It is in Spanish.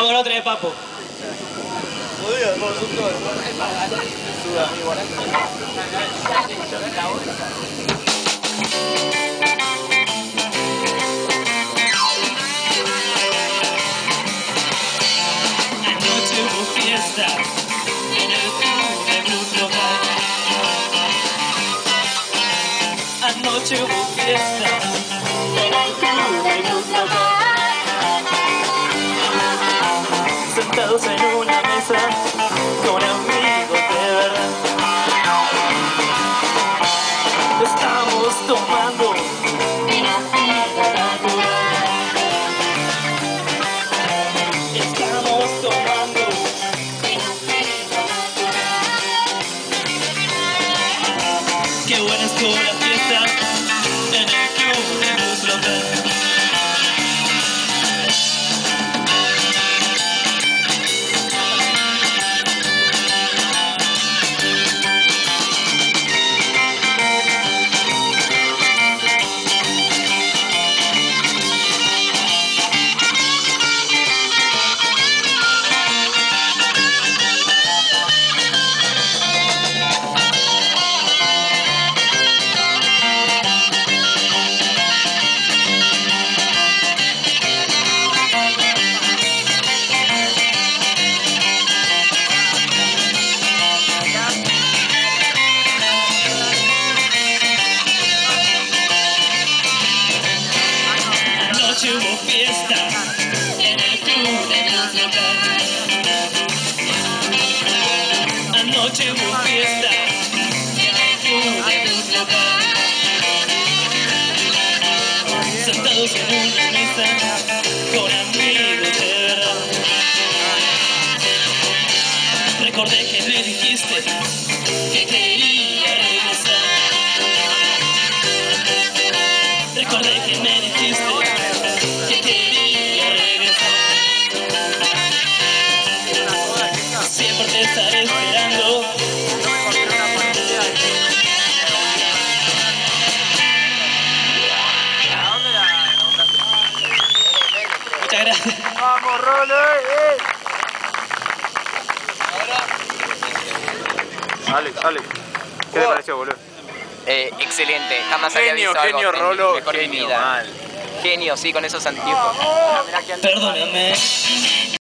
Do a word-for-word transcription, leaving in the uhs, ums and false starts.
Vamos con otra de Papo. Anoche hubo fiesta en el club de blues local. Anoche hubo fiesta en el club de blues local. Sentados en una mesa con amigos de verdad. Estamos tomando una vida natural. Estamos tomando una vida natural. Qué buena estuvo la fiesta en el club de blues local. Anoche hubo fiesta en el club de blues local. Anoche hubo fiesta en el club de blues local. Sentados en una mesa con amigos de verdad. Recordé que me dijiste que quería regresar. Recordé que me dijiste que quería regresar. Siempre te estaré esperando. Muchas gracias. ¡Vamos, Rolo! ¡Eh! Alex, Alex, ¿qué te pareció, boludo? Eh, excelente, jamás había Genio, visto algo genio, en mi Rolo, mejor genio, vida. mal. Genio, sí, con esos anteojos. Perdóname.